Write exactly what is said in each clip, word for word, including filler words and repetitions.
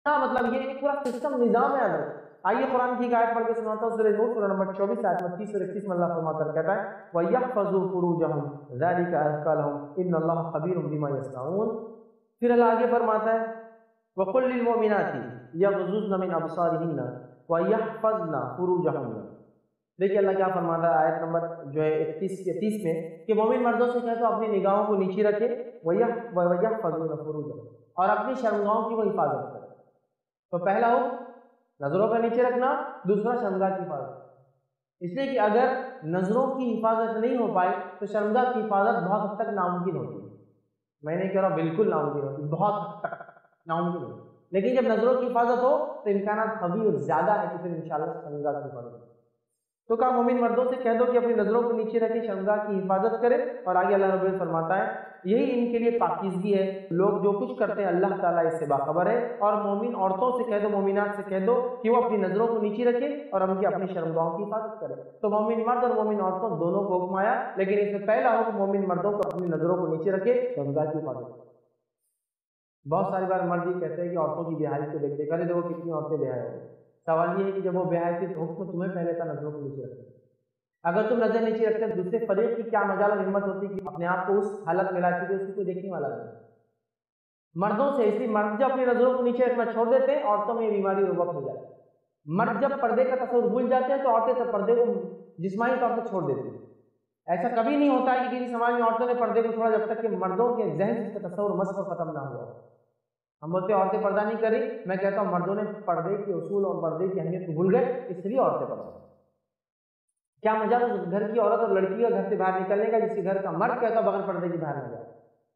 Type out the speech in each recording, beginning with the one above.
مطلب یہ ایک پورا سسٹم نظام ہے ادب۔ آئیے قرآن کی ایک آیت پڑھ کے سناتا ہوں، سورہ نور سورہ نمبر چوبیس آیت نمبر تیس اور اکتیس میں اللہ فرماتا ہے، کہتا ہے وَيَحْفَظُوا فُرُوجَهُمْ ذَلِكَ أَزْكَىٰ لَهُمْ إِنَّ اللَّهَ خَبِيرٌ بِمَا يَصْنَعُونَ۔ پھر اللہ آگے فرماتا ہے وَقُلْ لِلْمُؤْمِنَاتِ يَغْضُضْنَ مِنْ أَبْصَارِهِنَّ وَيَحْفَظْنَ فُرُوجَهُنَّ۔ دیکھیے اللہ کیا فرماتا ہے آیت نمبر جو ہے اکتیس یا تیس میں کہ مومن مردوں سے کہے تو اپنی نگاہوں کو نیچے رکھے وَيَحْفَظُونَ فُرُوجَهُمْ، اور اپنی شرمگاہوں کی وہ حفاظت کرے۔ تو پہلا ہو نظروں کا نیچے رکھنا، دوسرا شرمگاہ کی حفاظت، اس لیے کہ اگر نظروں کی حفاظت نہیں ہو پائے تو شرمگاہ کی حفاظت بہت حد تک ناممکن ہوتی ہے۔ میں نہیں کہہ رہا بالکل ناممکن ہوتی، بہت حد تک ناممکن ہوتی، لیکن جب نظروں کی حفاظت ہو تو امکانات کبھی اور زیادہ ہے کہ پھر انشاءاللہ شرمگاہ کی حفاظت ہو۔ تو کہا مومن مردوں سے کہہ دو کہ اپنی نظروں کو نیچے رکھے، شرمگاہ کی حفاظت کرے، اور آگے اللہ رب العزت فرماتا ہے یہی ان کے لیے پاکیزگی ہے، لوگ جو کچھ کرتے ہیں اللہ تعالیٰ اس سے باخبر ہے۔ اور مومن عورتوں سے کہہ دو، مومنات سے کہہ دو کہ وہ اپنی نظروں کو نیچے رکھے اور ان کی اپنی شرمگاہوں کی حفاظت کرے۔ تو مومن مرد اور مومن عورتوں دونوں کو حکم آیا، لیکن اس سے پہلا حکم مومن مردوں کو اپنی نظروں کو نیچے رکھے، شرمگاہ کی حفاظت کرے۔ بہت ساری بار مرد یہ کہتے ہیں کہ عورتوں کی بیاہی کو دیکھتے کرے دیکھو کتنی عورتیں بیاہی ہو گئی۔ سوال یہ ہے کہ جب وہ بیاہی تھی تو حکم تمہیں پہلے تھا نظروں کو نیچے رکھے؟ اگر تم نظر نیچے رکھتے دوسرے فریق کی کیا مجال اور ہمت ہوتی کہ اپنے آپ کو اس حالت میں لاتی کہ اس کو کوئی دیکھنے والا نہیں۔ مردوں سے اس لیے مرد جب اپنی نظروں کو نیچے رکھنا چھوڑ دیتے ہیں عورتوں میں یہ بیماری وقت ہو جاتی ہے۔ مرد جب پردے کا تصور بھول جاتے ہیں تو عورتیں تو پردے کو جسمانی طور پر چھوڑ دیتی ہیں۔ ایسا کبھی نہیں ہوتا ہے کہ کسی سماج میں عورتوں نے پردے کو چھوڑا جب تک کہ مردوں کے ذہن سے اس کا تصور مسخ ختم نہ ہوا۔ ہم بولتے ہیں عورتیں پردہ نہیں کری، میں کہتا ہوں مردوں نے پردے کے اصول اور پردے کی اہمیت کو بھول گئے، اس لیے عورتیں پردہ۔ کیا مجال اس گھر کی عورت اور لڑکی کا گھر سے باہر نکلنے کا جس کے گھر کا مرد کہتا بغیر پردے کی باہر نہ جائے؟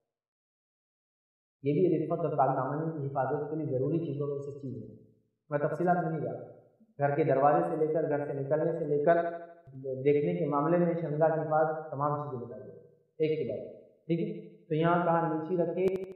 یہ بھی رفت اور پاکدامنی کی حفاظت کے لیے ضروری چیزوں میں سے چیز ہے۔ میں تفصیلات میں نہیں جا رہا، گھر کے دروازے سے لے کر گھر سے نکلنے سے لے کر دیکھنے کے معاملے میں شرمگاہ کی حفاظت تمام چیزیں بتائی گئی ایک کے بعد، ٹھیک ہے۔ تو یہاں کہا نیچی رکھے